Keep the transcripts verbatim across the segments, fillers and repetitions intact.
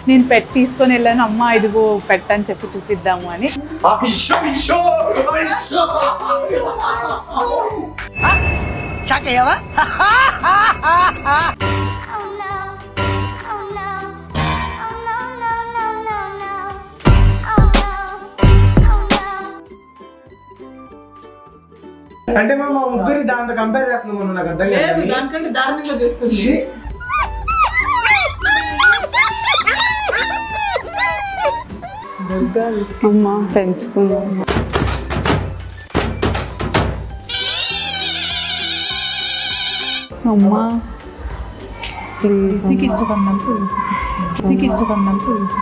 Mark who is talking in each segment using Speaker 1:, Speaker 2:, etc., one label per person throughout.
Speaker 1: నేను పెట్ తీసుకొని వెళ్ళాను, అమ్మ ఇదిగో పెట్ అని చెప్పి చూపిద్దాము అని.
Speaker 2: అంటే మా ముగ్గురి దాంతో కంపేర్ చేస్తున్నాం, నాకు అర్థం లేదు.
Speaker 3: దానికంటే దారుణంగా చేస్తుంది.
Speaker 1: అమ్మ పెంచుకున్నాం. అమ్మా ప్లీజ్
Speaker 3: సిక్కించుకున్నాం సిక్కించుకున్నాం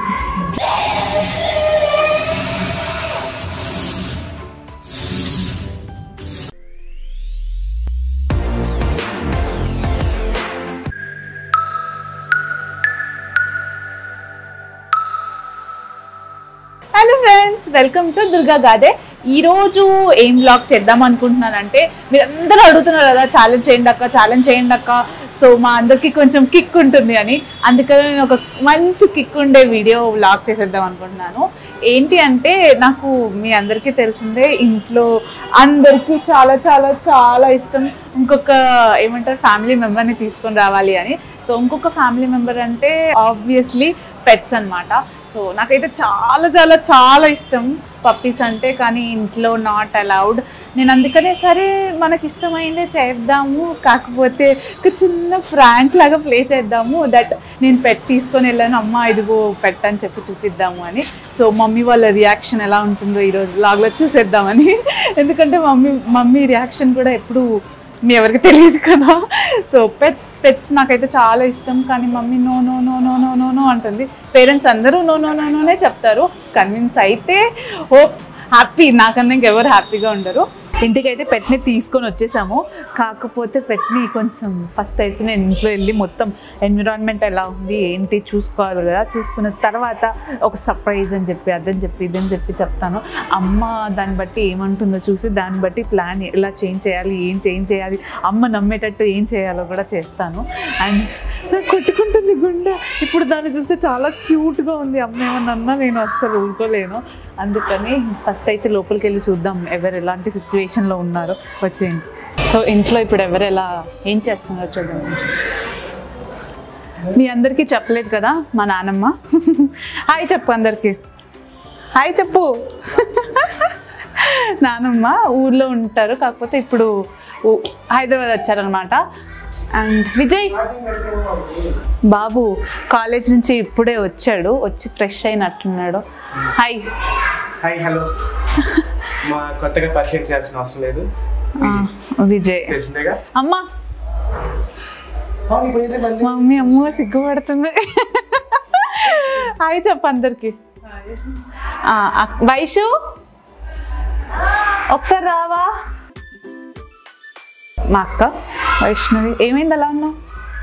Speaker 1: hello friends, welcome to Durga Gade. ఈరోజు ఏం వ్లాగ్ చేద్దాం అనుకుంటున్నానంటే, మీరందరూ అడుగుతున్నారు కదా ఛాలెంజ్ చేయండి అక్క ఛాలెంజ్ చేయండి అక్క. సో మా అందరికి కొంచెం కిక్ ఉంటుంది అని, అందుకని నేను ఒక మంచి కిక్ ఉండే వీడియో వ్లాగ్ చేసేద్దాం అనుకుంటున్నాను. ఏంటి అంటే, నాకు మీ అందరికీ తెలిసిందే ఇంట్లో అందరికీ చాలా చాలా చాలా ఇష్టం ఇంకొక ఏమంటారు ఫ్యామిలీ మెంబర్ని తీసుకొని రావాలి అని. సో ఇంకొక ఫ్యామిలీ మెంబర్ అంటే ఆబ్వియస్లీ పెట్స్ అనమాట. సో నాకైతే చాలా చాలా చాలా ఇష్టం పప్పీస్ అంటే, కానీ ఇంట్లో నాట్ అలౌడ్. నేను అందుకనే సరే మనకి ఇష్టమైందే చేద్దాము, కాకపోతే ఒక చిన్న ఫ్రాంక్ లాగా ప్లే చేద్దాము. దట్ నేను పెట్ తీసుకొని వెళ్ళాను, అమ్మ ఇదిగో పెట్ అని చెప్పి చూపిద్దాము అని. సో మమ్మీ వాళ్ళ రియాక్షన్ ఎలా ఉంటుందో ఈరోజు లాగ్లో చూసేద్దామని. ఎందుకంటే మమ్మీ మమ్మీ రియాక్షన్ కూడా ఎప్పుడు మీ ఎవరికి తెలియదు కదా. సో పెట్స్ పెట్స్ నాకైతే చాలా ఇష్టం, కానీ mummy no no no no no no no అంటుంది. పేరెంట్స్ అందరూ నో నో నో నోనే చెప్తారు. కన్విన్స్ అయితే ఓ హ్యాపీ, నాకన్నా ఇంకెవరు హ్యాపీగా ఉండరు. ఇంటికైతే పెట్ని తీసుకొని వచ్చేసాము, కాకపోతే పెట్ని కొంచెం ఫస్ట్ అయితే నేను ఇంట్లో వెళ్ళి మొత్తం ఎన్విరాన్మెంట్ ఎలా ఉంది ఏంటి చూసుకోవాలి కదా. చూసుకున్న తర్వాత ఒక సర్ప్రైజ్ అని చెప్పి అదని చెప్పి ఇదని చెప్పి చెప్తాను. అమ్మ దాన్ని బట్టి ఏమంటుందో చూసి దాన్ని బట్టి ప్లాన్ ఎలా చేంజ్ చేయాలి, ఏం చేంజ్ చేయాలి, అమ్మ నమ్మేటట్టు ఏం చేయాలో కూడా చేస్తాను. అండ్ కొట్టుకుంటుంది గుండె. ఇప్పుడు దాన్ని చూస్తే చాలా క్యూట్గా ఉంది. అమ్మ ఏమన్నా నేను అస్సలు ఊరుకోలేను. అందుకని ఫస్ట్ అయితే లోపలికి వెళ్ళి చూద్దాం ఎవరు ఎలాంటి సిచ్యువేషన్లో ఉన్నారో. వచ్చేయండి. సో ఇంట్లో ఇప్పుడు ఎవరు ఎలా ఏం చేస్తున్నారో చూద్దాం. మీ అందరికీ చెప్పలేదు కదా మా నానమ్మ. హాయ్ చెప్పు అందరికీ, హాయ్ చెప్పు. నానమ్మ ఊర్లో ఉంటారు, కాకపోతే ఇప్పుడు హైదరాబాద్ వచ్చారనమాట. అండ్ విజయ్ బాబు కాలేజ్ నుంచి ఇప్పుడే వచ్చాడు, వచ్చి ఫ్రెష్ అయినట్టున్నాడు. Hi
Speaker 2: hi hello. మా కొత్తగా పరిచయం చేయాల్సిన అవసరం లేదు.
Speaker 1: విజయ్
Speaker 2: తెలిసిందేగా.
Speaker 1: అమ్మా మమ్మీ అమ్మ సిగ్గుపడుతుంది. హాయ్ చెప్పు అందరికి. వైషు ఒకసారి రావా. మా అక్క వైష్ణవి. ఏమైంది అలా ఉన్నావు?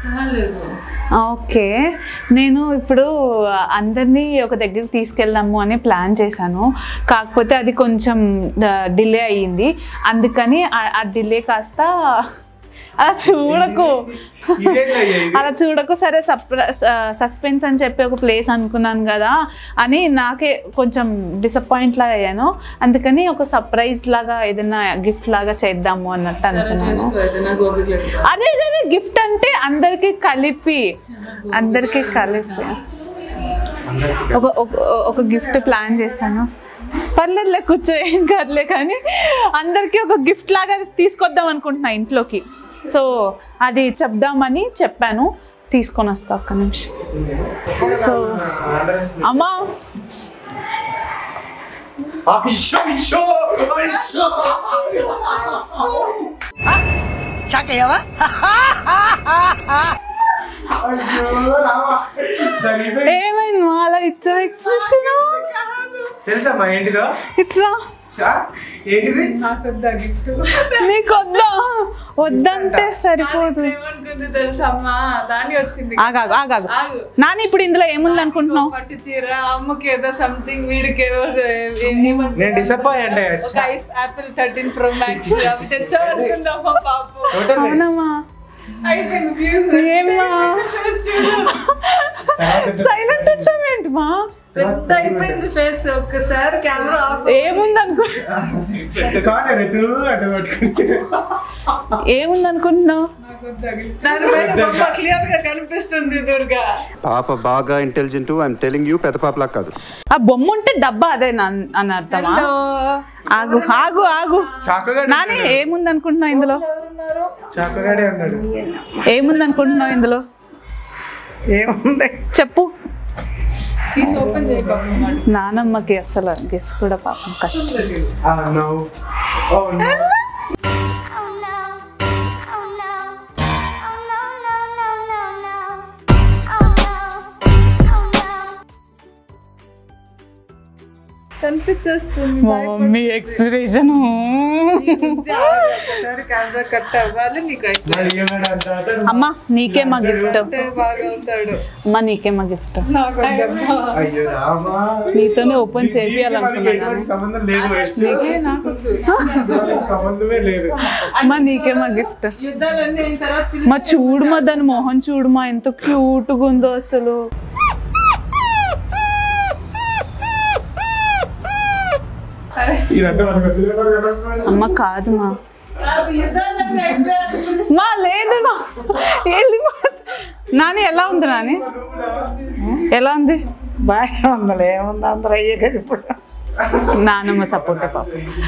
Speaker 1: ఓకే, నేను ఇప్పుడు అందరినీ ఒక దగ్గరికి తీసుకెళ్దాము అని ప్లాన్ చేశాను, కాకపోతే అది కొంచెం డిలే అయ్యింది. అందుకని ఆ డిలే కాస్త అలా చూడకు అలా చూడకు సరే సస్పెన్స్ అని చెప్పి ఒక ప్లేస్ అనుకున్నాను కదా అని నాకే కొంచెం డిసప్పాయింట్ లాగా అయ్యాను. అందుకని ఒక సర్ప్రైజ్ లాగా ఏదైనా గిఫ్ట్ లాగా చేద్దాము అన్నట్టు అనుకున్నాను. అదే అదే గిఫ్ట్ అంటే అందరికి కలిపి అందరికి కలిపి ఒక ఒక గిఫ్ట్ ప్లాన్ చేశాను. పర్లేదులే కూర్చో, ఏం కాదులే, కానీ అందరికీ ఒక గిఫ్ట్ లాగా తీసుకొద్దాం అనుకుంటున్నా ఇంట్లోకి. సో అది చెప్దామని చెప్పాను, తీసుకొని వస్తా ఒక్క నిమిషం. సో అమ్మా ఏమైంది అలా ఇచ్చా ఎక్స్ప్రెషన్?
Speaker 2: తెలుసా మా ఏంటిదో
Speaker 1: ఇట్లా
Speaker 2: ఏంటిది?
Speaker 1: నీకు వద్దా? వద్దంటే సరిపోదు.
Speaker 3: తెలుసమ్మా దాని వచ్చింది.
Speaker 1: ఆగాగు ఆగాగు నాని, ఇప్పుడు ఇందులో ఏముంది అనుకుంటున్నావు?
Speaker 3: పట్టు చీర, అమ్మకి ఏదో సంథింగ్, వీడికి ఏదో
Speaker 2: నేను disappoint
Speaker 3: Apple thirteen pro max అవి తెచ్చామనుకుందామా పాపం.
Speaker 1: అవునమ్మా.
Speaker 3: అయిపోయింది.
Speaker 1: ఏమ్మా సైలెంట్ ఉంటామే మా
Speaker 3: పెద్ద అయిపోయింది ఫేస్. ఒక్కసారి కెమెరా ఆఫ్.
Speaker 1: ఏముంది అనుకో ఏముంది అనుకుంటున్నావు?
Speaker 3: దానిపైన క్లియర్ గా కనిపిస్తుంది దుర్గా.
Speaker 4: పాప బాగా ఇంటెలిజెంట్. ఐఎమ్ టెలింగ్ యూ, పెద్ద పాపలా కాదు.
Speaker 1: ఆ బొమ్మ ఉంటే డబ్బా అదే అని అర్థమా? ఆగు ఆగు ఆగు నాని, ఏముంది అనుకుంటున్నావు ఇందులో? ఏముంది అనుకుంటున్నావు ఇందులో?
Speaker 3: ఏముంది
Speaker 1: చెప్పు.
Speaker 3: ఓపెన్ చేయకపోతే
Speaker 1: నానమ్మకి అసలు గెస్ కూడా పాపం కష్టం.
Speaker 3: కనిపించేస్తుంది
Speaker 1: మమ్మీ ఎక్స్ప్రెషన్.
Speaker 3: ఒకసారి కెమెరా కట్ అవ్వాలి. నీకు
Speaker 1: అమ్మా నీకే మా గిఫ్ట్.
Speaker 3: బాగా ఉంటాడు.
Speaker 1: అమ్మా నీకే మా గిఫ్ట్.
Speaker 3: నాకు
Speaker 1: నీతోనే ఓపెన్ చేయాలనుకున్నాను. అమ్మా నీకే మా గిఫ్ట్.
Speaker 3: యుద్ధాలన్నీ అయిన తర్వాత
Speaker 1: మా చూడు మా దాని మొహం చూడు మా ఎంత క్యూట్గా ఉందో అసలు. అమ్మ కాదు మా మా లేదు మా నాని. ఎలా ఉంది నాని? ఎలా ఉంది?
Speaker 3: బాగా ఉండాలి. ఏముంది అందరూ అయ్యే కదా ఇప్పుడు.
Speaker 1: నానమ్మ సపోర్ట్ పాప.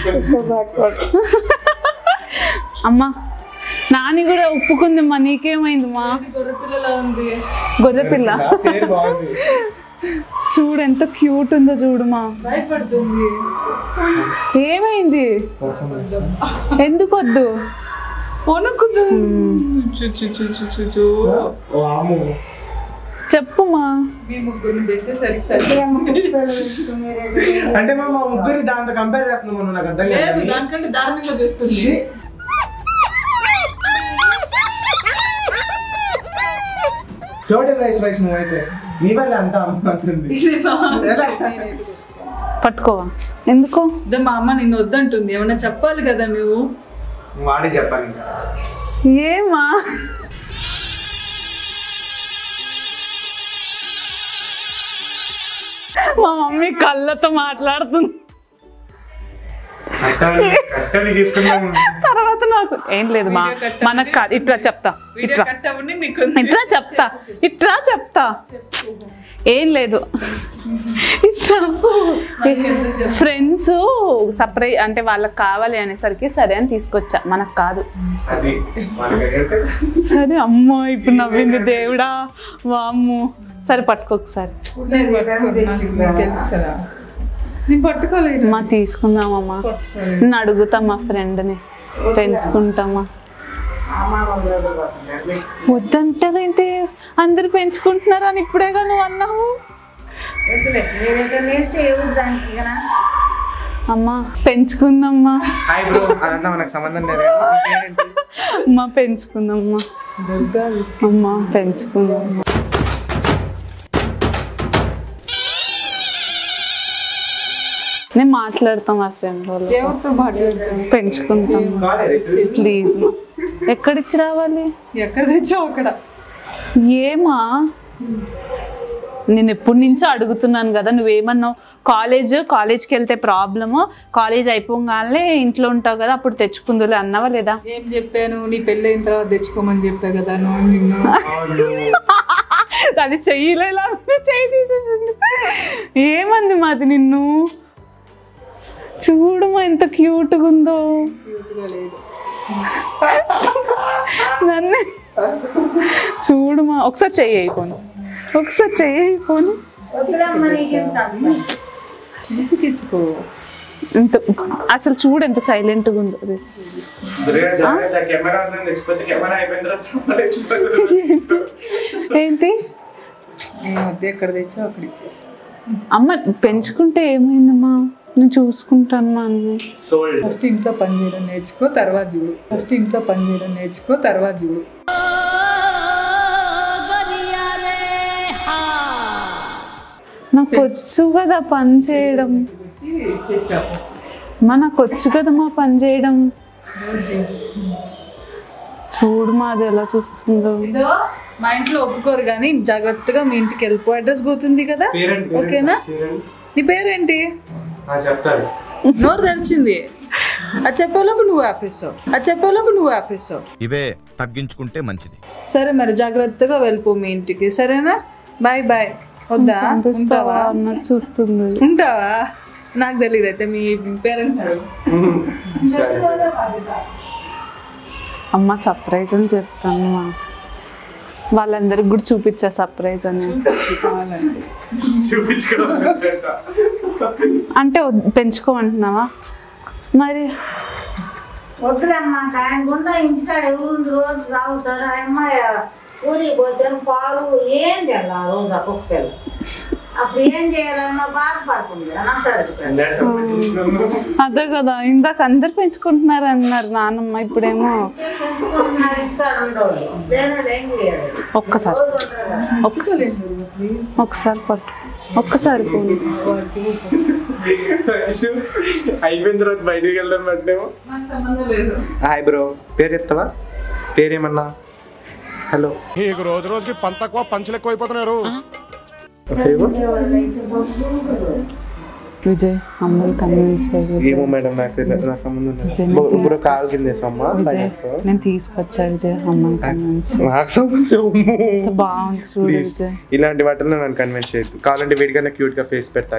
Speaker 1: అమ్మా నాని కూడా ఒప్పుకుంది మా. నీకేమైంది మా?
Speaker 3: గొర్రెపిల్లలా ఉంది.
Speaker 1: గొర్రెపిల్ల చూడు ఎంత క్యూట్ ఉందో చూడు మా.
Speaker 3: భయపడుతుంది.
Speaker 1: ఏమైంది? ఎందుకు వద్దు? చెప్పు మా.
Speaker 3: మీ ముగ్గురిని తెచ్చేసరికి సరే.
Speaker 2: అంటే మా ముగ్గురి దాంతో కంపేర్ చేస్తున్నాం. నాకు అర్థం కాదు.
Speaker 3: దానికంటే దారుణంగా చూస్తుంది.
Speaker 2: టోటల్ రైస్ రైస్ నువ్వు అయితే నీ వల్ల అంతా అంటుంది.
Speaker 1: పట్టుకోవా? ఎందుకో
Speaker 3: మా అమ్మ నిన్ను వద్దంటుంది. ఏమన్నా చెప్పాలి కదా నువ్వు.
Speaker 2: వాడే చెప్పాలి ఇంకా.
Speaker 1: ఏమా మా మమ్మీ కళ్ళతో మాట్లాడుతుంది. తర్వాత నాకు ఏం లేదు మా. మనకు కాదు. ఇట్లా చెప్తా. ఇట్లా ఇట్లా చెప్తా. ఇట్లా చెప్తా. ఏం లేదు. ఇట్లా ఫ్రెండ్స్ సర్ప్రైజ్ అంటే వాళ్ళకి కావాలి అనేసరికి సరే అని తీసుకొచ్చా. మనకు కాదు. సరే అమ్మో ఇప్పుడు నవ్వింది దేవుడా. వామ్మో సరే పట్టుకో ఒకసారి.
Speaker 3: తెలుసు కదా నేను పట్టుకోలేదు.
Speaker 1: మా తీసుకుందామమ్మా. నేను అడుగుతా మా ఫ్రెండ్ని. పెంచుకుంటామా? వద్దంటారేంటి? అందరు పెంచుకుంటున్నారు అని ఇప్పుడేగా నువ్వు అన్నావు. అమ్మా పెంచుకుందమ్మా. అమ్మా పెంచుకుందమ్మా. అమ్మా పెంచుకుందమ్మా. నేను మాట్లాడతాం మా ఫ్రెండ్ వాళ్ళు.
Speaker 3: ఎవరితో మాట్లాడతాం?
Speaker 1: పెంచుకుంటాం ప్లీజ్ మా. ఎక్కడిచ్చి రావాలి?
Speaker 3: ఎక్కడ తెచ్చావు అక్కడ.
Speaker 1: ఏమా నేను ఎప్పటి నుంచో అడుగుతున్నాను కదా. నువ్వేమన్నావు? కాలేజ్ కాలేజ్కి వెళ్తే ప్రాబ్లము, కాలేజ్ అయిపోగానే ఇంట్లో ఉంటావు కదా అప్పుడు తెచ్చుకుందులే అన్నావా లేదా?
Speaker 3: ఏం చెప్పాను? నీ పెళ్ళి అయిన తర్వాత తెచ్చుకోమని చెప్పా కదా నువ్వు. నిన్ను
Speaker 1: అది చెయ్యలేలా చెయ్యి తీసేసింది. ఏమంది మాది నిన్ను? చూడమా ఎంత క్యూట్గా ఉందో. నన్ను చూడమా. ఒకసారి చెయ్యి అయిపోను. ఒకసారి చెయ్యి అయిపోను.
Speaker 3: తీసుకెచ్చుకో.
Speaker 1: ఇంత అసలు చూడు ఎంత సైలెంట్గా ఉందో. ఏంటి
Speaker 3: ఎక్కడ తెచ్చావు అక్కడ ఇచ్చేసి.
Speaker 1: అమ్మ పెంచుకుంటే ఏమైందమ్మా? నేను చూసుకుంటాను మా అన్ని.
Speaker 3: ఫస్ట్ ఇంట్లో పని చేయడం నేర్చుకో తర్వాత చూడు. ఫస్ట్ ఇంట్లో పని చేయడం నేర్చుకో తర్వాత చూడు.
Speaker 1: నాకు వచ్చు కదా పని చేయడం. మా నాకు వచ్చు కదా మా పని చేయడం. చూడు మాది ఎలా చూస్తుందో.
Speaker 3: మా ఇంట్లో ఒప్పుకోరు కానీ జాగ్రత్తగా మీ ఇంటికి వెళ్ళిపో. అడ్రస్ గుర్తుంది కదా, ఓకేనా? నీ పేరేంటి?
Speaker 2: చెప్తాను.
Speaker 3: నోరు తెరిచింది. అది చెప్పేలోపు నువ్వు ఆపేస్తావు, అది చెప్పేలోపు నువ్వు ఆపేస్తావు.
Speaker 5: ఇవే తగ్గించుకుంటే మంచిది.
Speaker 3: సరే మరి జాగ్రత్తగా వెళ్ళిపో మీ ఇంటికి, సరేనా? Bye bye. వద్దా? ఉంటావా?
Speaker 1: చూస్తుంది.
Speaker 3: ఉంటావా? నాకు తెలియదు. అయితే మీ పేరెంట్స్
Speaker 1: అమ్మ సర్ప్రైజ్ అని చెప్తాను, వాళ్ళందరికి కూడా చూపించా సర్ప్రైజ్ అని. అంటే పెంచుకోమంటున్నావా మరి?
Speaker 6: వద్దురమ్మా, ఆయన గుండా ఇంటికాడ ఎవరు రోజు తాగుతారు. అమ్మాయి ఊరికి పోతారు, పాలు ఏం తెల్ల రోజు ఆ కుక్కలు. అప్పుడు ఏం చేయాలమ్మా, బాధపడుతుంది.
Speaker 1: అదే కదా, ఇందాక అందరు పెంచుకుంటున్నారు అన్నారు నాన్నమ్మ, ఇప్పుడేమో
Speaker 6: పెంచుకుంటున్నారు ఇంటికాడ ఉండేవాళ్ళు. ఏం చేయాలి?
Speaker 1: ఒక్కసారి ఒక్కసారి ఒకసారి పట్టు, ఒక్కసారి పోను.
Speaker 2: అయిపోయిన తర్వాత బయటికి వెళ్ళడం పట్టేమో. హాయ్ బ్రో, పేరు చెప్తావా? పేరేమన్నా? హలో.
Speaker 5: రోజు రోజుకి పంట తక్కువ పంచులు ఎక్కువ అయిపోతున్నారు.
Speaker 1: విజయ్ అమ్మలు కన్విన్స్
Speaker 2: ఏమో మేడం, నాకు నా సంబంధం ఇప్పుడు కాల్ కింద వేసామ్మా.
Speaker 1: నేను తీసుకొచ్చా విజయ్ అమ్మని కన్విన్స్. బాగుంది చూడు విజయ్.
Speaker 2: ఇలాంటి వాటిలో నన్ను కన్విన్స్ చేయొద్దు. కావాలంటే వీడికన్నా క్యూట్ గా ఫేస్ పెడతా.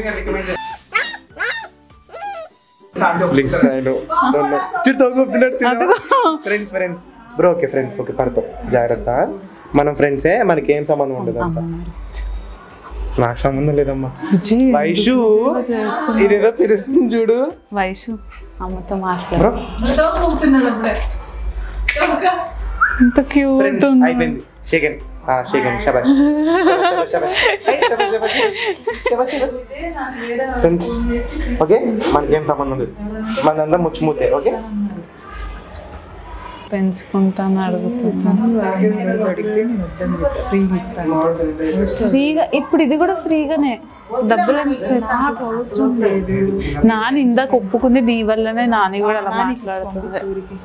Speaker 2: Friends friends bro. Okay friends, okay పడతాం. జాగ్రత్త, మనం ఫ్రెండ్సే, మనకి ఏం సంబంధం ఉండదు. అంతా నాకు సంబంధం లేదమ్మా. వైషు ఇదేదో పిలుస్తుంది చూడు.
Speaker 1: వైషు అమ్మతో మాట్లాడు. ఎంత క్యూట్.
Speaker 2: అయిపోయింది. సెకండ్ సెకండ్ శబాష్. ఫ్రెండ్స్ ఓకే, మనకేం సంబంధం లేదు, మనంతా ముచ్చుమూతే. ఓకే,
Speaker 1: పెంచుకుంటాను అడుగుతున్నాను. ఫ్రీగా ఇప్పుడు ఇది కూడా ఫ్రీగానే, డబ్బులు అవసరం లేదు. నాని ఇందాక ఒప్పుకుంది నీ వల్లనే. నాని కూడా అలా మాట్లాడుతుంది.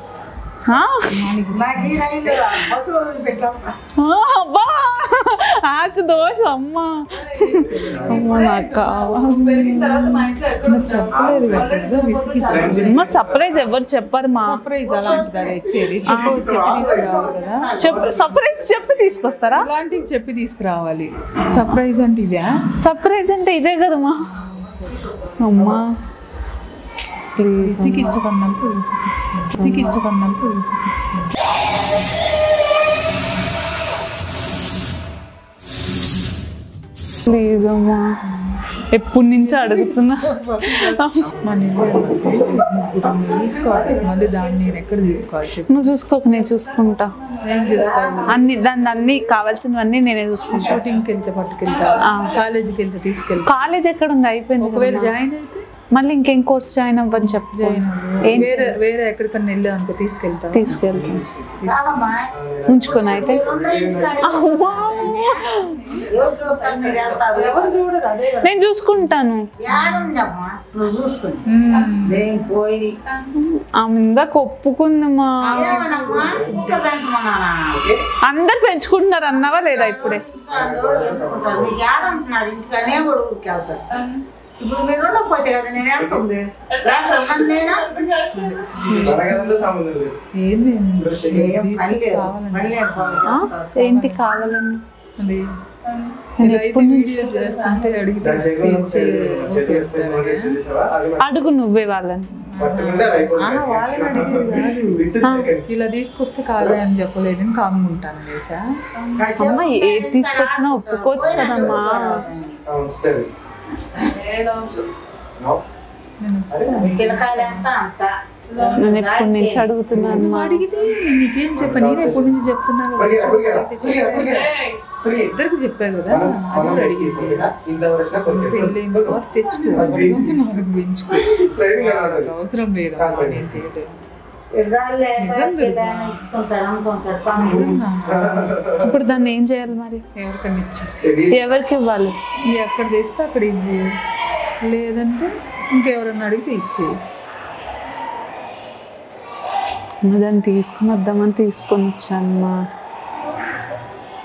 Speaker 1: ఆశ దోష అమ్మ అమ్మ నాకు కావాలి. సర్ప్రైజ్ ఎవరు చెప్పారు మా? సర్ప్రైజ్ చెప్పి తీసుకొస్తారా?
Speaker 3: అలాంటివి చెప్పి తీసుకురావాలి. సర్ప్రైజ్ అంటే ఇదే.
Speaker 1: సర్ప్రైజ్ అంటే ఇదే కదమ్మా. అమ్మా ప్లీజ్
Speaker 3: ఇచ్చుకున్నప్పుడు ఇచ్చుకున్నప్పుడు
Speaker 1: ప్లీజ్ అమ్మా, ఎప్పటి నుంచి అడుగుతున్నా.
Speaker 3: మళ్ళీ దాన్ని నేను ఎక్కడ తీసుకోవాలి చెప్పు.
Speaker 1: నువ్వు చూసుకోక నేను చూసుకుంటా. అన్ని దాన్ని అన్ని కావాల్సినవన్నీ నేనే చూసుకుంటా.
Speaker 3: షూటింగ్కి వెళ్తే పట్టుకెళ్తా, కాలేజీకి వెళ్తే తీసుకెళ్తా.
Speaker 1: కాలేజ్ ఎక్కడ ఉంది? అయిపోయింది.
Speaker 3: ఒకవేళ జాయిన్ అయితే
Speaker 1: మళ్ళీ ఇంకేం కోర్స్ జాయిన్ అవ్వని చెప్పు.
Speaker 3: ఏం వేరే వేరే ఎక్కడికన్నా వెళ్ళా అనుకో తీసుకెళ్తా.
Speaker 1: తీసుకెళ్తాను. ఉంచుకొని అయితే నేను చూసుకుంటాను. ఆమె ఇందాక ఒప్పుకుందమ్మా. అందరు పెంచుకుంటున్నారు అన్నావా లేదా? ఇప్పుడే
Speaker 6: ఇప్పుడు మీరు ఉండకపోతే కదా నేను వెళ్తుంది.
Speaker 1: ఏంటి కావాలని అడుగు నువ్వే వాళ్ళని.
Speaker 3: ఇలా తీసుకొస్తే కాదే అని చెప్పలేదు, నేను కామ్గా ఉంటాను. చేసా
Speaker 1: అమ్మ ఏది తీసుకొచ్చినా ఒప్పుకోవచ్చు కదమ్మా. నేను ఎప్పటి నుంచి అడుగుతున్నాను.
Speaker 3: అడిగితే నీకేం చెప్పా? నేను ఎప్పటి నుంచి చెప్తున్నా కదా, ఇద్దరికి చెప్పా కదా. తెచ్చుకో, పెంచుకో, అవసరం లేదు. నేను చేయలేదు.
Speaker 1: ఇప్పుడు దాన్ని ఏం చేయాలి మరి?
Speaker 3: ఎవరికన్నా ఇచ్చేసి.
Speaker 1: ఎవరికి ఇవ్వాలి?
Speaker 3: ఎక్కడ తెస్తే అక్కడ ఇవ్వు, లేదంటే ఇంకెవరన్నా అడిగితే ఇచ్చేయి.
Speaker 1: దాన్ని తీసుకుని వద్దామని తీసుకొని వచ్చానమ్మా.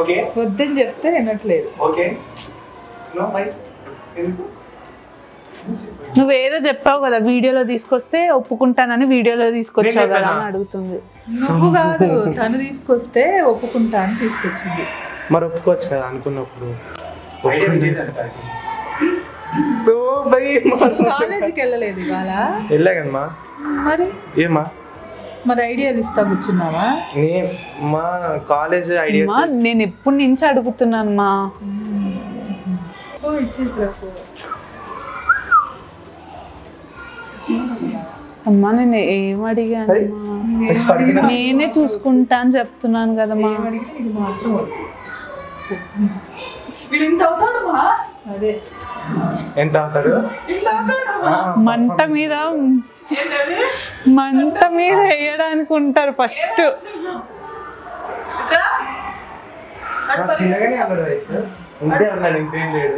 Speaker 2: ఓకే
Speaker 3: వద్దని చెప్తే వినట్లేదు.
Speaker 2: ఓకే నో మై ఎందుకు
Speaker 1: నువ్వేదో చెప్పావు కదా వీడియోలో తీసుకొస్తే ఒప్పుకుంటానని, వీడియోలో తీసుకొచ్చావు కదా అని అడుగుతుంది.
Speaker 3: నువ్వు కాదు, తను తీసుకొస్తే ఒప్పుకుంటా అని తీసుకొచ్చింది.
Speaker 2: మరి ఒప్పుకోవచ్చు కదా అనుకున్నప్పుడు.
Speaker 3: కాలేజీకి వెళ్ళలేదు ఇవాళ.
Speaker 2: వెళ్ళా కదమ్మా.
Speaker 3: మరి
Speaker 2: ఏమా
Speaker 3: మరి ఐడియాలు ఇస్తా కూర్చున్నావా?
Speaker 2: నేను మా కాలేజ్ ఐడియా
Speaker 1: అమ్మా, నేను ఎప్పటి నుంచి అడుగుతున్నాను మా.
Speaker 3: ఓ ఇచ్చేసి
Speaker 1: అమ్మా నేను ఏం అడిగాను? నేనే చూసుకుంటా అని చెప్తున్నాను కదమ్మా.
Speaker 3: వీడు ఇంత అవుతాడమ్మా. అదే
Speaker 2: ఎంత అవుతాడు?
Speaker 1: మంట మీద మంట మీద వేయడానికి ఉంటారు ఫస్ట్.
Speaker 2: చిన్నగానే అన్నాడు వయసు, ఇంతే అన్నాడు, ఇంకేం లేడు.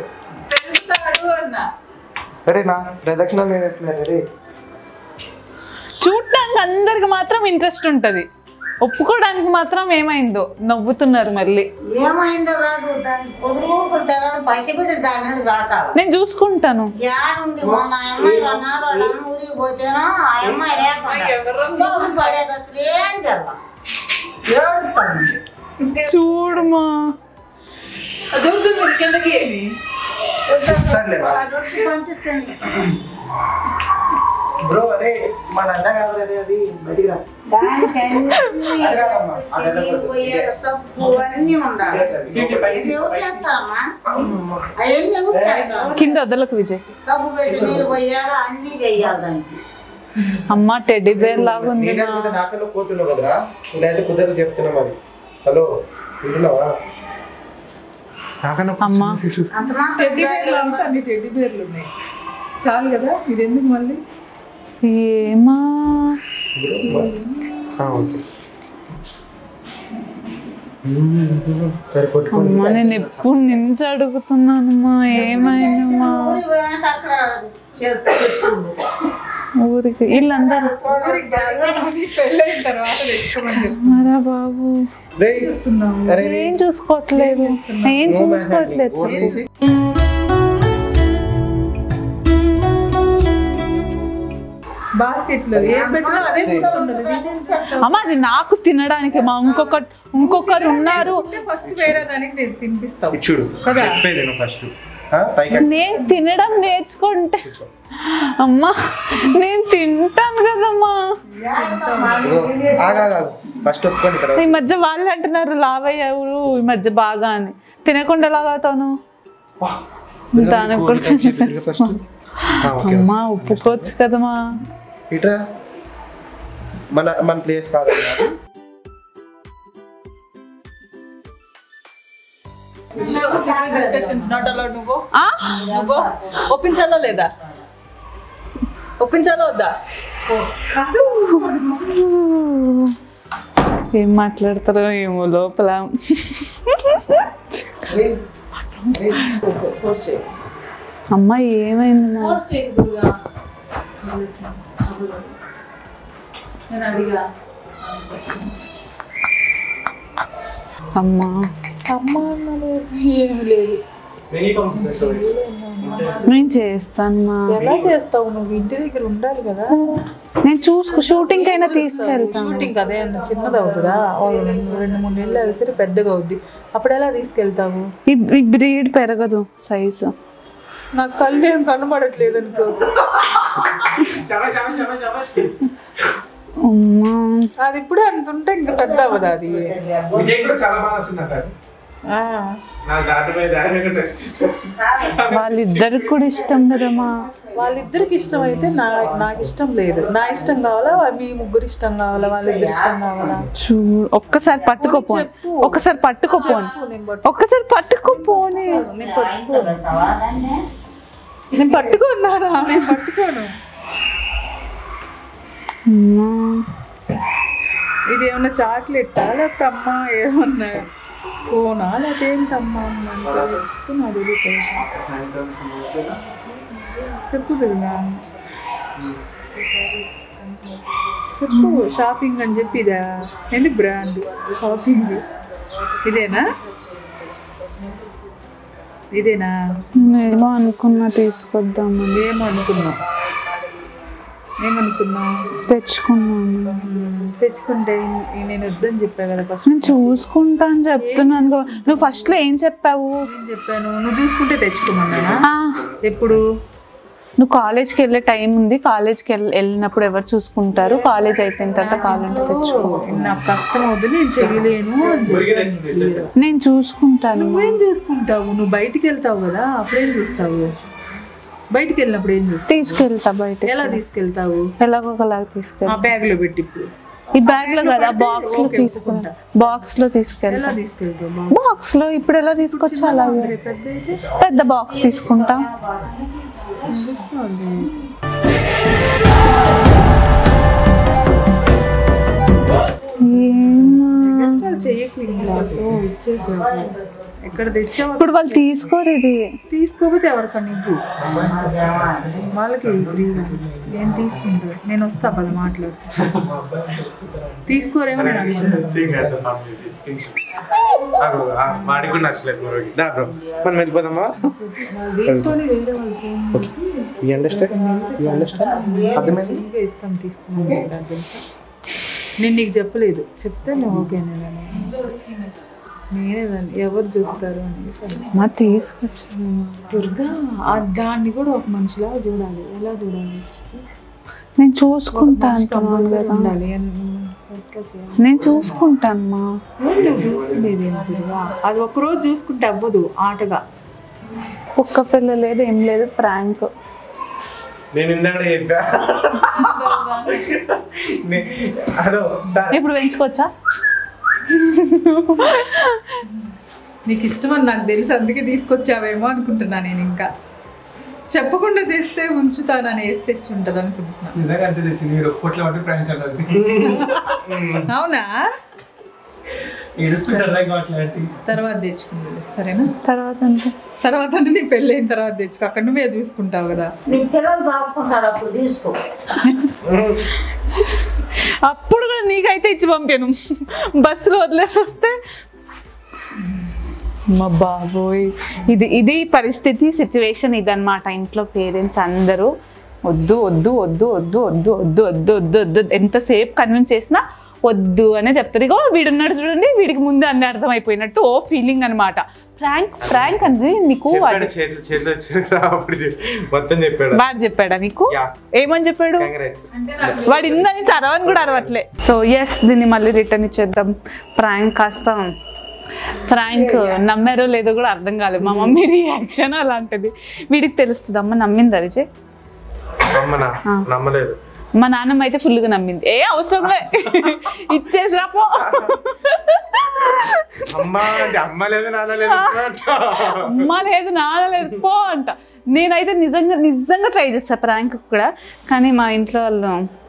Speaker 2: అరే నా ప్రదక్షిణ వేస్తున్నారు.
Speaker 1: చూడటానికి అందరికి మాత్రం ఇంట్రెస్ట్ ఉంటది, ఒప్పుకోవడానికి మాత్రం ఏమైందో నవ్వుతున్నారు మళ్ళీ.
Speaker 6: ఏమైందో కాదు, దాన్ని పొదుగుకుంటారా పసిబిడ్డ జాగ్రత్త జాకాలి.
Speaker 1: నేను చూసుకుంటాను.
Speaker 6: ఏడుంది మొన్న ఆ అమ్మాయి అన్నారు, వాళ్ళ అమ్మ ఊరికి పోతేనో ఆ అమ్మాయి లేకుండా పడేది అసలు ఏం తెల్లా ఏడుతాడు.
Speaker 1: చూడుమా
Speaker 3: కిందకి
Speaker 6: పంపించండి.
Speaker 2: బ్రో అరే మన అన్న కాదు అదే, అది బయటికి రా.
Speaker 6: దానికి అన్ని పోయాక సబ్బు అన్నీ ఉండాలి. ఇది ఎవరు చేస్తారమ్మా? అవన్నీ ఎవరు చేస్తారు?
Speaker 1: కింద వదలకు విజయ్.
Speaker 6: సబ్బు పెట్టి నీళ్ళు పోయాడు, అన్నీ చెయ్యాలి దానికి.
Speaker 1: అమ్మ టెడ్డీ బేర్ లాగా ఉంది.
Speaker 2: నాకన్నా కోతున్నావు కదరా, నేనైతే కుదరదు చెప్తున్నా. మరి హలో వింటున్నావా? నాకన్నా
Speaker 1: అమ్మా
Speaker 6: అంత మాత్రం
Speaker 3: టెడ్డీ బేర్లు అంతా అన్ని టెడ్డీ బేర్లు ఉన్నాయి. చాలు కదా, ఇది ఎందుకు మళ్ళీ?
Speaker 1: ఏమా అమ్మా నేను ఎప్పుడు నుంచి అడుగుతున్నానమ్మా, ఏమైందమ్మా?
Speaker 6: ఊరికి పోయాక అక్కడ చేస్తుంది.
Speaker 1: ఊరికి వీళ్ళందరూ
Speaker 3: పెళ్ళైన తర్వాత తెచ్చుకోమని చెప్పి
Speaker 1: మరా బాబు ఏం చూసుకోవట్లేదు, ఏం చూసుకోవట్లేదు చెప్పు.
Speaker 3: బాస్కెట్ లో ఏం పెట్టినా అదే ఉండదు.
Speaker 1: అమ్మ అది నాకు తినడానికి మా ఇంకొకరు ఇంకొకరు ఉన్నారు.
Speaker 3: ఫస్ట్ వేరే దానికి నేను తినిపిస్తావు
Speaker 2: చూడు
Speaker 3: కదా.
Speaker 2: చెప్పేది ఫస్ట్
Speaker 1: నేను తినడం నేర్చుకుంటే అమ్మా నేను తింటాను కదమ్మా.
Speaker 2: ఫస్ట్ ఒప్పుకోండి తర్వాత.
Speaker 1: ఈ మధ్య వాళ్ళు అంటున్నారు లావయ్యావు ఈ మధ్య బాగా అని. తినకుండా ఎలాగవుతాను? దానికి కూడా అమ్మా ఒప్పుకోవచ్చు కదమ్మా.
Speaker 2: ఇట్రా మన మన ప్లేస్ కాదన్నా.
Speaker 3: నువ్వు ఒప్పించాలా లేదా? ఒప్పించాలా వద్దా?
Speaker 1: ఏం మాట్లాడతారో ఏమో లోపల. అమ్మా ఏమైంది? అమ్మా
Speaker 3: అమ్మ ఏం లేదు.
Speaker 1: నేను చేస్తాను మా.
Speaker 3: ఎలా చేస్తావు నువ్వు? ఇంటి దగ్గర ఉండాలి కదా.
Speaker 1: నేను చూసుకో షూటింగ్ అయినా తీసుకెళ్తాను.
Speaker 3: షూటింగ్ అదే అన్న చిన్నది అవుతుందా? రెండు మూడు నెలలు వేసరి పెద్దగా అవుద్ది, అప్పుడు ఎలా తీసుకెళ్తావు?
Speaker 1: ఈ బ్రీడ్ పెరగదు సైజు.
Speaker 3: నాకు కళ్ళు ఏం కనబడట్లేదు అనుకో. అది ఇప్పుడే అంత ఉంటే ఇంకా పెద్ద అవ్వదు అది.
Speaker 1: వాళ్ళిద్దరికి కూడా ఇష్టం కదమ్మా.
Speaker 3: వాళ్ళిద్దరికి ఇష్టం అయితే నా నాకు ఇష్టం లేదు. నా ఇష్టం కావాలా, మీ ముగ్గురు ఇష్టం కావాలా, వాళ్ళిద్దరు ఇష్టం కావాలా?
Speaker 1: చూడు ఒక్కసారి పట్టుకోపోని, ఒక్కసారి పట్టుకోపోని, ఒక్కసారి పట్టుకోపోని.
Speaker 3: నేను పట్టుకోను, నేను పట్టుకున్నానా? నేను పట్టుకోను. ఇది ఏమన్నా చాక్లెట్టా లేకపోతే అమ్మ ఏమన్నా ఫోనా లేకపోతే ఏంటమ్మా? చెప్పు నాకు చెప్పు కదా, చెప్పు. షాపింగ్ అని చెప్పి ఇదా? ఎందుకు బ్రాండ్ షాపింగ్? ఇదేనా ఇదేనా
Speaker 1: ఏమో అనుకున్నా తీసుకొద్దామని.
Speaker 3: ఏమనుకున్నావు ఏమనుకున్నావు
Speaker 1: తెచ్చుకున్నాను.
Speaker 3: తెచ్చుకుంటే నేను వద్దని చెప్పా కదా ఫస్ట్.
Speaker 1: నేను చూసుకుంటా అని చెప్తున్నాను కదా. నువ్వు ఫస్ట్ లో ఏం చెప్పావు?
Speaker 3: నేను చెప్పాను నువ్వు చూసుకుంటే తెచ్చుకోమన్నా.
Speaker 1: ఆ,
Speaker 3: ఎప్పుడు
Speaker 1: నువ్వు కాలేజ్కి వెళ్ళే టైం ఉంది, కాలేజ్కి వెళ్ళి వెళ్ళినప్పుడు ఎవరు చూసుకుంటారు, కాలేజ్ అయిపోయిన తర్వాత కావాలంటే తెచ్చుకో.
Speaker 3: నాకు కష్టం అవుతుంది నేను చెయ్యలేను అని చెప్పాను.
Speaker 1: నేను చూసుకుంటాను.
Speaker 3: నువ్వేం చూసుకుంటావు? నువ్వు బయటికి వెళ్తావు కదా, అప్పుడేం చూస్తావు? బయటికి వెళ్ళినప్పుడు ఏం చూస్తావు?
Speaker 1: తీసుకెళ్తా బయట.
Speaker 3: ఎలా తీసుకెళ్తావు?
Speaker 1: ఎలాగో ఒకలాగా తీసుకెళ్తా.
Speaker 3: ఆ బ్యాగ్ లో పెట్టి ఇప్పుడు
Speaker 1: ఈ బ్యాగ్ లో కదా, బాక్స్ లో తీసుకెళ్తా. బాక్స్ లో తీసుకెళ్తా.
Speaker 3: ఎలా తీసుకెళ్తావు?
Speaker 1: బాక్స్ లో ఇప్పుడు ఎలా తీసుకొచ్చా అలాగే
Speaker 3: పెద్ద అయితే
Speaker 1: పెద్ద బాక్స్ తీసుకుంటా.
Speaker 3: ఎక్కడ తెచ్చావు?
Speaker 1: ఇప్పుడు వాళ్ళు తీసుకోరు ఇది.
Speaker 3: తీసుకోకపోతే ఎవరికన్నా ఇవ్వు, వాళ్ళకి ఫ్రీగా. నేను తీసుకుంటా, నేను వస్తా పద మాట్లాడు. తీసుకోరేమో నేను అడుగుతాను.
Speaker 2: వాడికి కూడా నచ్చలేదు దా బ్రో, మనం వెళ్ళిపోదామా?
Speaker 3: తీసుకొని వేరే వాళ్ళు ఫోన్ చేసి
Speaker 2: యూ అండర్స్టాండ్ యూ అండర్స్టాండ్ అర్థమైంది.
Speaker 3: ఫ్రీగా ఇస్తాం తీసుకున్నాను తెలుసా. నేను నీకు చెప్పలేదు, చెప్తే నువ్వు ఓకే నేనే దాన్ని ఎవరు చూస్తారు అనేసి
Speaker 1: మా తీసుకొచ్చాను.
Speaker 3: దుర్గా ఆ దాన్ని కూడా ఒక మనిషిలా చూడాలి. ఎలా చూడాలి?
Speaker 1: నేను చూసుకుంటా అంటున్నాను కదా.
Speaker 3: ఉండాలి
Speaker 1: నేను చూసుకుంటాను మా.
Speaker 3: నువ్వు చూసుకునేది ఏం దుర్గా? అది ఒక్కరోజు చూసుకుంటే అవ్వదు ఆటగా.
Speaker 1: కుక్క పిల్ల లేదు ఏం లేదు, ప్రాంక్.
Speaker 2: నేను ఇందాక చెప్పా. హలో సార్,
Speaker 1: ఇప్పుడు పెంచుకోవచ్చా?
Speaker 3: నీకు ఇష్టమని నాకు తెలుసు, అందుకే తీసుకొచ్చావేమో అనుకుంటున్నా. నేను ఇంకా చెప్పకుండా తెస్తే ఉంచుతానని వేసి తెచ్చి ఉంటుంది అనుకుంటున్నా. అవునా? తర్వాత తెచ్చుకుంది సరేనా?
Speaker 1: తర్వాత అంటే
Speaker 3: తర్వాత అంటే నీ పెళ్ళి అయిన తర్వాత తెచ్చుకో, అక్కడ నువ్వే చూసుకుంటావు కదా.
Speaker 6: నీ పిల్లలు బాగుంటారు అప్పుడు తీసుకో.
Speaker 1: అప్పుడు కూడా నీకైతే ఇచ్చి పంపాను, బస్సులో వదిలేసి వస్తే. మా బాబోయ్, ఇది ఇది పరిస్థితి, సిచ్యువేషన్ ఇదన్నమాట. ఇంట్లో పేరెంట్స్ అందరూ వద్దు వద్దు వద్దు వద్దు వద్దు వద్దు వద్దు వద్దు వద్దు ఎంతసేపు కన్విన్స్ చేసినా వద్దు అనే చెప్తారు. ఇగో వీడున్నాడు చూడండి, వీడికి ముందే అన్ని అర్థమైపోయినట్టు ఓ ఫీలింగ్ అనమాట. ఫ్రాంక్ ఫ్రాంక్ అనేది నీకు
Speaker 2: మొత్తం చెప్పాడు.
Speaker 1: బాగా చెప్పాడా నీకు? ఏమని చెప్పాడు? వాడు ఇందని చదవని కూడా అరవట్లే. సో ఎస్, దీన్ని మళ్ళీ రిటర్న్ ఇచ్చేద్దాం. ప్రాంక్ కాస్త ప్రాంక్ నమ్మారో లేదో కూడా అర్థం కాలేదు. మా మమ్మీ రియాక్షన్ అలాంటిది. వీడికి తెలుస్తుంది. అమ్మ నమ్మిందా విజయ్?
Speaker 2: నమ్మలేదు.
Speaker 1: మా నాన్నమ్మ అయితే ఫుల్గా నమ్మింది. ఏ అవసరంలే ఇచ్చేసి రాపో.
Speaker 2: అమ్మ లేదు నాన్న లేదు
Speaker 1: అమ్మ లేదు నాన్న లేదు పో అంట. నేనైతే నిజంగా నిజంగా ట్రై చేస్తా ప్రాంక్ కూడా, కానీ మా ఇంట్లో వాళ్ళు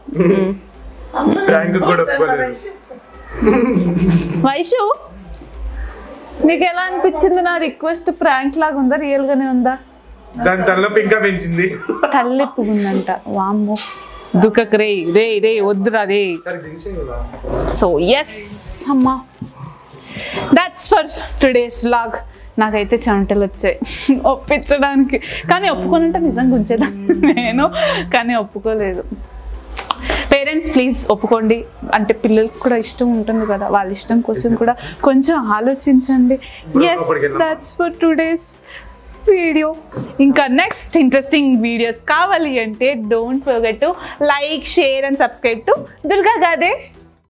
Speaker 1: వైషు నీకు ఎలా అనిపించింది? నా రిక్వెస్ట్ ప్రాంక్ లాగా ఉందా, రియల్ గానే ఉందా?
Speaker 2: దాని తలనొప్పి ఇంకా పెంచింది.
Speaker 1: తలెప్పుకుందంట. వామ్మో దుఃఖకు రే రే రే వద్దురా రే. సో ఎస్ అమ్మా, దాట్స్ ఫర్ టుడేస్ వ్లాగ్. నాకైతే చెమటలు వచ్చాయి ఒప్పించడానికి, కానీ ఒప్పుకోనంటే నిజంగా ఉంచేదాన్ని నేను, కానీ ఒప్పుకోలేదు. పేరెంట్స్ ప్లీజ్ ఒప్పుకోండి. అంటే పిల్లలకు కూడా ఇష్టం ఉంటుంది కదా, వాళ్ళ ఇష్టం కోసం కూడా కొంచెం ఆలోచించండి. Yes, that's for today's video. ఇంకా నెక్స్ట్ ఇంట్రెస్టింగ్ వీడియోస్ కావాలి అంటే don't forget to like, share and subscribe to Durga Gade.